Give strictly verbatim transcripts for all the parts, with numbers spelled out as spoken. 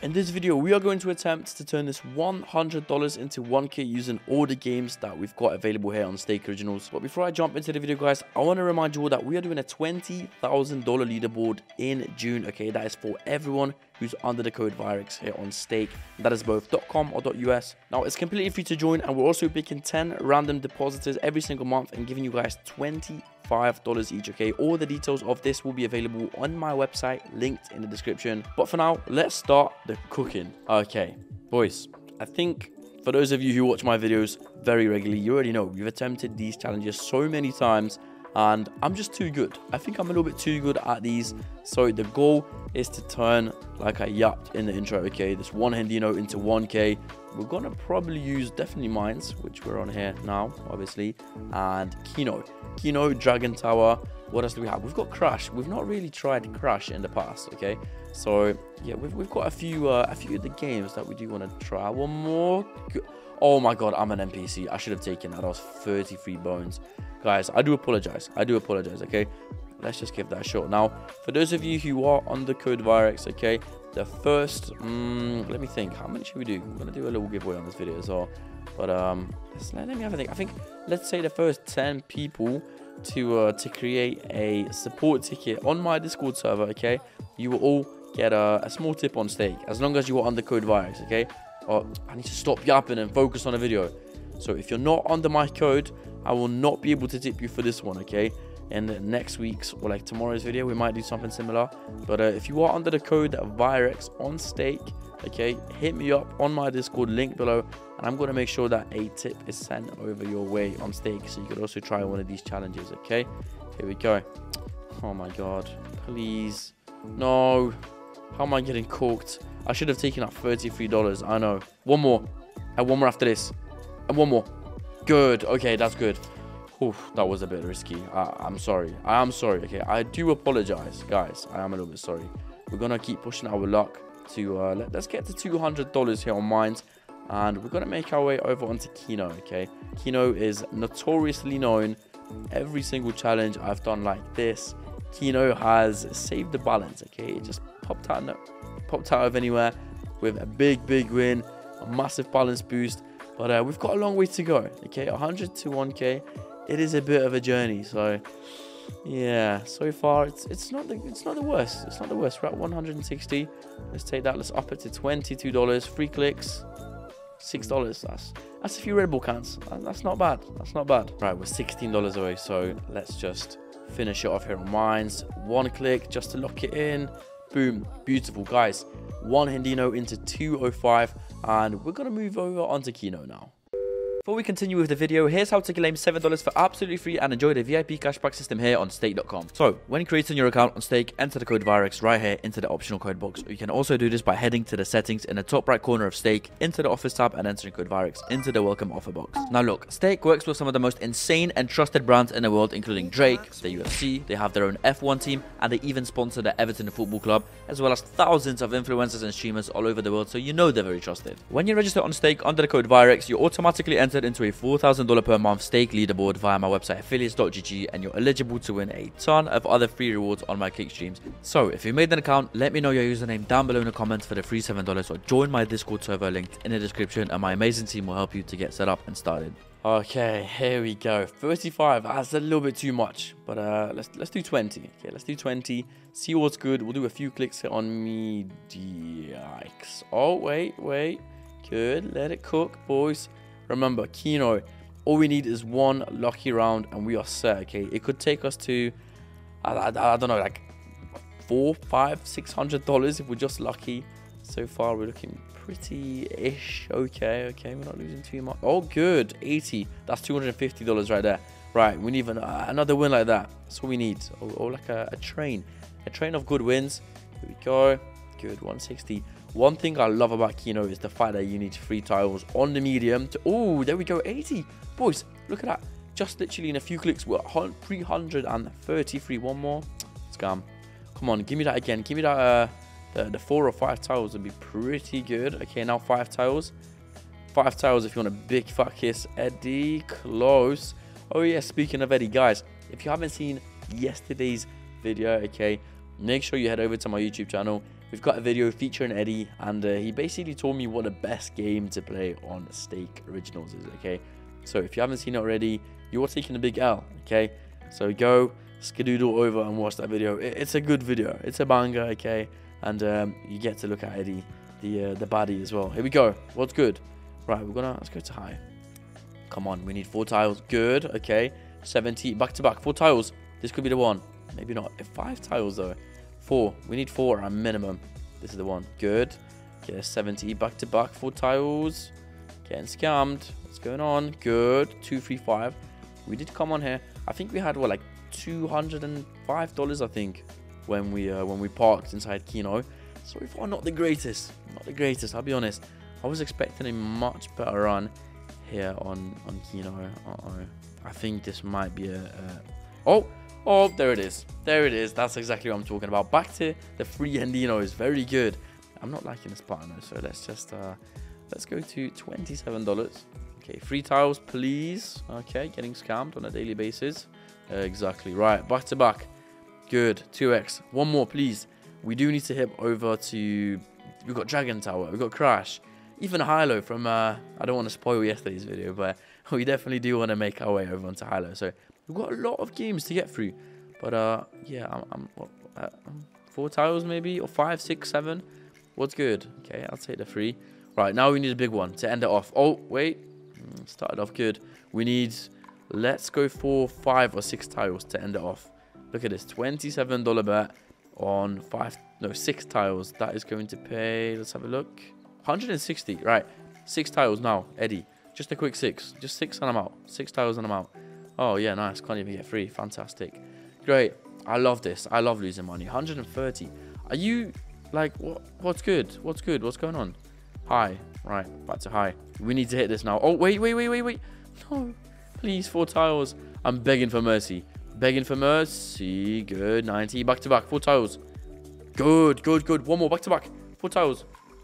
In this video, we are going to attempt to turn this one hundred dollars into one K using all the games that we've got available here on Stake Originals. But before I jump into the video, guys, I want to remind you all that we are doing a twenty thousand dollar leaderboard in June, okay? That is for everyone who's under the code Virex here on Stake. That is both .com or .us. Now, it's completely free to join, and we're also picking ten random depositors every single month and giving you guys twenty-five dollars each, okay? All the details of this will be available on my website, linked in the description. But for now, let's start the cooking. Okay, boys, I think for those of you who watch my videos very regularly, you already know we've attempted these challenges so many times, and I'm just too good. I think I'm a little bit too good at these. So the goal is to turn, like I yapped in the intro, okay, this one Hendino into one K. We're gonna probably use definitely mines, which we're on here now, obviously, and Kino. Kino, Dragon Tower. What else do we have? We've got Crash. We've not really tried Crash in the past, okay? So yeah, we've, we've got a few uh, a few of the games that we do want to try. One more. Oh my god, I'm an N P C. I should have taken that. That was thirty-three bones. Guys, I do apologize. I do apologize, okay? Let's just give that a shot. Now, for those of you who are on the code Virex, okay, the first, um, let me think, how many should we do? I'm going to do a little giveaway on this video as well. But um, let's, let me have a think. I think, let's say the first ten people to uh, to create a support ticket on my Discord server, okay, you will all get a, a small tip on Stake, as long as you are on the code Virex, okay? Oh, I need to stop yapping and focus on the video. So if you're not under my code, I will not be able to tip you for this one, okay? In next week's or like tomorrow's video, we might do something similar. But uh, if you are under the code Virex on Stake, okay, hit me up on my Discord, link below, and I'm going to make sure that a tip is sent over your way on Stake, so you could also try one of these challenges, okay? Here we go. Oh my god, please. No. How am I getting cooked? I should have taken out thirty-three dollars. I know. One more. And one more after this. And one more. Good. Okay, that's good. Oof, that was a bit risky. I, I'm sorry. I am sorry. Okay, I do apologize, guys. I am a little bit sorry. We're gonna keep pushing our luck to uh, let, let's get to two hundred dollars here on mines, and we're gonna make our way over onto Kino. Okay, Kino is notoriously known. Every single challenge I've done like this, Kino has saved the balance. Okay, it just popped out, no, popped out of anywhere with a big, big win, a massive balance boost. But uh, we've got a long way to go. Okay, one hundred to one K. It is a bit of a journey, so yeah, so far it's it's not the it's not the worst. It's not the worst. We're at one hundred sixty. Let's take that. Let's up it to twenty-two dollars. Free clicks, six dollars. That's that's a few Red Bull cans. That's not bad. That's not bad. Right, we're sixteen dollars away. So let's just finish it off here on mines. One click just to lock it in. Boom, beautiful, guys. One Hendino into two oh five, and we're gonna move over onto Kino now. Before we continue with the video, here's how to claim seven dollars for absolutely free and enjoy the V I P Cashback system here on Stake dot com. So, when creating your account on Stake, enter the code Virex right here into the optional code box. You can also do this by heading to the settings in the top right corner of Stake, into the Office tab, and entering code Virex into the welcome offer box. Now look, Stake works with some of the most insane and trusted brands in the world, including Drake, the U F C, they have their own F one team, and they even sponsor the Everton Football Club, as well as thousands of influencers and streamers all over the world, so you know they're very trusted. When you register on Stake under the code Virex, you automatically enter into a four thousand dollars per month Stake leaderboard via my website affiliates dot G G, and you're eligible to win a ton of other free rewards on my click streams. So if you made an account, let me know your username down below in the comments for the free seven dollars, or join my Discord server linked in the description, and my amazing team will help you to get set up and started. Okay, here we go. thirty-five. That's a little bit too much, but uh, let's let's do twenty. Okay, let's do twenty. See what's good. We'll do a few clicks here on me. Yikes. Oh wait, wait. Good. Let it cook, boys. Remember, Kino, all we need is one lucky round and we are set, okay? It could take us to, I, I, I don't know, like four, five, six hundred dollars if we're just lucky. So far, we're looking pretty-ish. Okay, okay, we're not losing too much. Oh, good, eighty. That's two hundred fifty dollars right there. Right, we need an, uh, another win like that. That's what we need. Or, or like a, a train. A train of good wins. Here we go. Good, one sixty. One thing I love about Kino is the fact that you need free tiles on the medium. To, oh, there we go, eighty. Boys, look at that. Just literally in a few clicks, we're three hundred thirty-three. One more. Scam. Come on, give me that again. Give me that, uh, the, the four or five tiles would be pretty good. Okay, now five tiles. Five tiles if you want a big fat kiss. Eddie, close. Oh yeah, speaking of Eddie, guys, if you haven't seen yesterday's video, okay, make sure you head over to my YouTube channel we've got a video featuring Eddie, and uh, he basically told me what the best game to play on Stake Originals is, okay? So if you haven't seen it already, you're taking a big L, okay? So go skadoodle over and watch that video. It, it's a good video. It's a banger, okay? And um, you get to look at Eddie, the uh, the baddie as well. Here we go. What's good? Right, we're gonna let's go to high. Come on, we need four tiles. Good, okay. seventy back to back, four tiles. This could be the one. Maybe not. Five tiles though. Four. We need four at minimum. This is the one. Good. Okay, seventy back to back, four tiles. Getting scammed. What's going on? Good. Two, three, five. We did come on here. I think we had what, like two hundred and five dollars. I think when we uh, when we parked inside Kino. So far, not the greatest. Not the greatest. I'll be honest. I was expecting a much better run here on on Kino. Uh oh. I think this might be a. a oh. Oh, there it is. There it is. That's exactly what I'm talking about. Back to the free Hendinos. Very good. I'm not liking this partner, so let's just uh, let's go to twenty-seven dollars. Okay, free tiles, please. Okay, getting scammed on a daily basis. Uh, exactly. Right, back to back. Good. two X. One more, please. We do need to hit over to... We've got Dragon Tower. We've got Crash. Even Hilo from... Uh, I don't want to spoil yesterday's video, but we definitely do want to make our way over onto Hilo. So we've got a lot of games to get through. But, uh, yeah, I'm... I'm what, uh, four tiles maybe? Or five, six, seven? What's good? Okay, I'll take the three. Right, now we need a big one to end it off. Oh, wait. Started off good. We need... Let's go for five or six tiles to end it off. Look at this. twenty-seven dollar bet on five... No, six tiles. That is going to pay... Let's have a look. one hundred sixty. Right. Six tiles now. Eddie. Just a quick six. Just six and I'm out. Six tiles and I'm out. Oh, yeah, nice. Can't even get free. Fantastic. Great. I love this. I love losing money. one hundred thirty. Are you... Like, what? What's good? What's good? What's going on? High. Right. Back to high. We need to hit this now. Oh, wait, wait, wait, wait, wait. No. Please, four tiles. I'm begging for mercy. Begging for mercy. Good. ninety. Back to back. Four tiles. Good, good, good. One more. Back to back. Four tiles.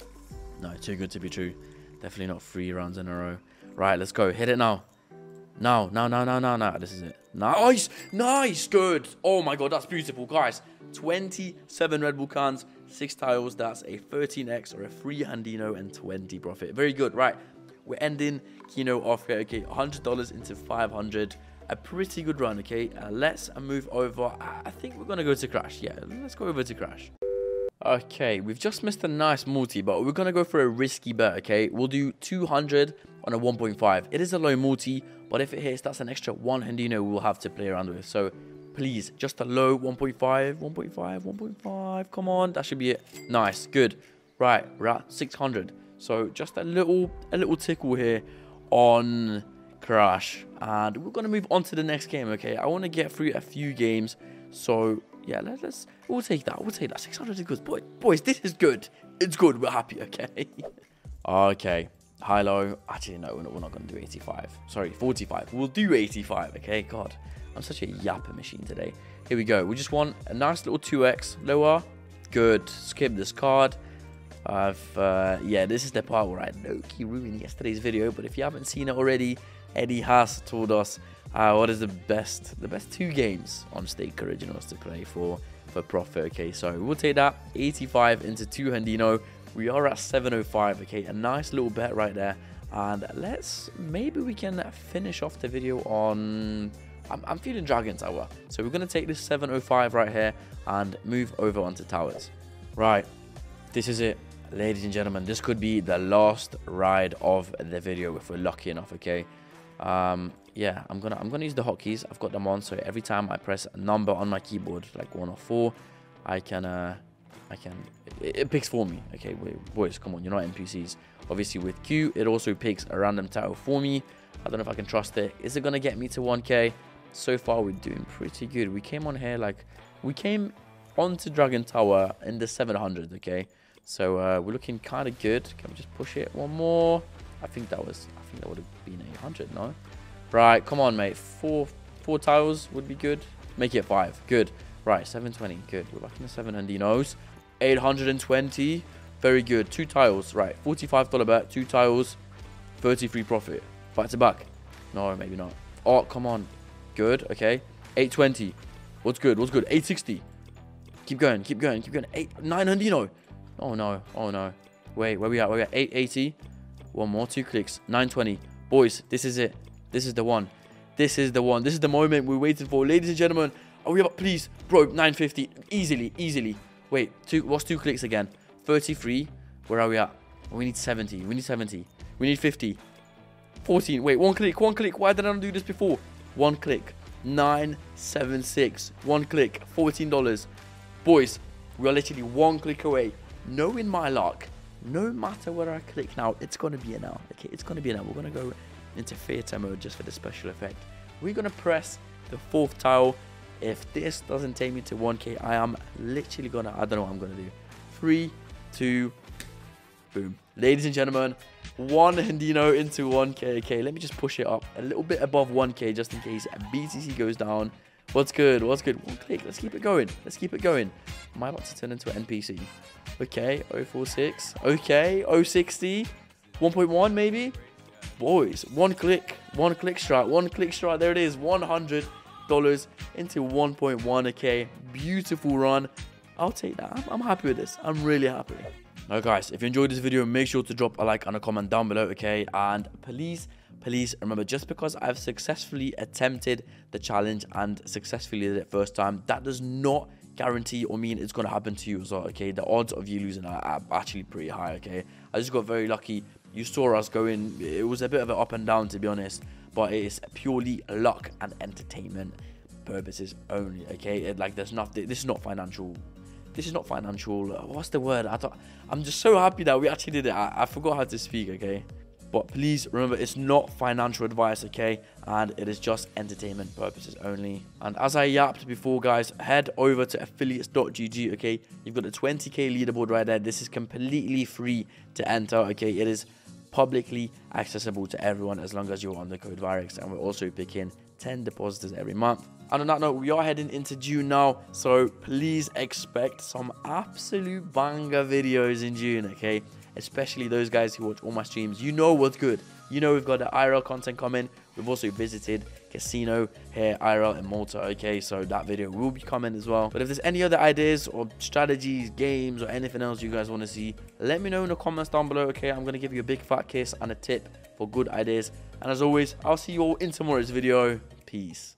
No, too good to be true. Definitely not three rounds in a row. Right, let's go. Hit it now. Now, now, now, now, now, now. This is it. Nice. Nice. Good. Oh, my God. That's beautiful, guys. twenty-seven Red Bull cans. Six tiles. That's a thirteen X or a free Handino and twenty profit. Very good. Right. We're ending Kino off here. Okay, one hundred dollars into five hundred. A pretty good run, okay? Uh, let's move over. I think we're going to go to Crash. Yeah, let's go over to Crash. Okay, we've just missed a nice multi, but we're going to go for a risky bet, okay? We'll do two hundred on a one point five. It is a low multi, but if it hits, that's an extra one Handino we'll have to play around with. So, please, just a low one point five, one point five, one point five. Come on, that should be it. Nice, good. Right, we're at six hundred. So, just a little, a little tickle here on Crash. And we're going to move on to the next game, okay? I want to get through a few games. So, yeah, let's, let's we'll take that. We'll take that. six hundred is good. Boy, boys, this is good. It's good. We're happy, okay? Okay. High low. Actually, no, we're not, we're not going to do eighty-five. Sorry, forty-five. We'll do eighty-five, okay? God, I'm such a yapper machine today. Here we go. We just want a nice little two X. Lower. Good. Skip this card. I've, uh, yeah, this is the part where I low-key ruined yesterday's video. But if you haven't seen it already, Eddie has told us uh, what is the best, the best two games on Stake Originals to play for for profit. Okay, so we'll take that eighty-five into two Handino. We are at seven oh five. Okay, a nice little bet right there. And let's maybe we can finish off the video on. I'm, I'm feeling Dragon Tower, so we're gonna take this seven oh five right here and move over onto towers. Right, this is it. Ladies and gentlemen, this could be the last ride of the video if we're lucky enough, okay? Um, yeah, I'm gonna I'm gonna use the hotkeys. I've got them on, so every time I press a number on my keyboard, like one or four, I can uh, I can it, it picks for me. Okay, wait, boys, come on, you're not N P Cs. Obviously, with Q, it also picks a random title for me. I don't know if I can trust it. Is it gonna get me to one K? So far, we're doing pretty good. We came on here like we came onto Dragon Tower in the seven hundred. Okay. So uh, we're looking kind of good. Can we just push it one more? I think that was. I think that would have been eight hundred. No, right. Come on, mate. Four, four tiles would be good. Make it five. Good. Right. seven twenty. Good. We're back in the seven Handinos. eight hundred twenty. Very good. Two tiles. Right. forty-five dollar bet. Two tiles. thirty-three profit. Back to back. No, maybe not. Oh, come on. Good. Okay. eight twenty. What's good? What's good? eight sixty. Keep going. Keep going. Keep going. Eight nine Handino. Oh no, oh no. Wait, where we at? Where we at? eight eighty. One more, two clicks. nine twenty. Boys, this is it. This is the one. This is the one. This is the moment we waited for. Ladies and gentlemen, are we up? Please, bro, nine fifty. Easily, easily. Wait, two. What's two clicks again? thirty-three. Where are we at? We need seventy. We need seventy. We need fifty. fourteen. Wait, one click, one click. Why did I not do this before? One click. nine seventy-six. One click. fourteen dollars. Boys, we are literally one click away. Knowing my luck, no matter where I click now, it's going to be an L. Okay, it's going to be an L. We're going to go into theater mode just for the special effect. We're going to press the fourth tile. If this doesn't take me to one K, I am literally going to, I don't know what I'm going to do. Three, two, boom. Ladies and gentlemen, one Handino into one K. Okay, let me just push it up a little bit above one K just in case B T C goes down. What's good? What's good? One click. Let's keep it going. Let's keep it going. Am I about to turn into an N P C? Okay, oh forty-six. Okay, oh sixty. one point one maybe? Boys, one click. One click strike. One click strike. There it is. one hundred dollars into one point one K. Beautiful run. I'll take that. I'm, I'm happy with this. I'm really happy. Now, guys, if you enjoyed this video, make sure to drop a like and a comment down below, okay? And please, please remember, just because I've successfully attempted the challenge and successfully did it first time, that does not guarantee or mean it's going to happen to you as well, okay? The odds of you losing are, are actually pretty high, okay? I just got very lucky. You saw us going. It was a bit of an up and down, to be honest, but it is purely luck and entertainment purposes only, okay? It, like, there's nothing. This is not financial. This is not financial. What's the word? I thought, I'm just so happy that we actually did it. I, I forgot how to speak, okay? But please remember, it's not financial advice, okay? And it is just entertainment purposes only. And as I yapped before, guys, head over to affiliates dot G G, okay? You've got the twenty K leaderboard right there. This is completely free to enter, okay? It is publicly accessible to everyone as long as you're on the code Virex. And we're also picking ten depositors every month. And on that note, we are heading into June now, so please expect some absolute banger videos in June, okay? Especially those guys who watch all my streams. You know what's good. You know we've got the I R L content coming. We've also visited casino here, I R L in Malta, okay? So that video will be coming as well. But if there's any other ideas or strategies, games, or anything else you guys want to see, let me know in the comments down below, okay? I'm going to give you a big fat kiss and a tip for good ideas. And as always, I'll see you all in tomorrow's video. Peace.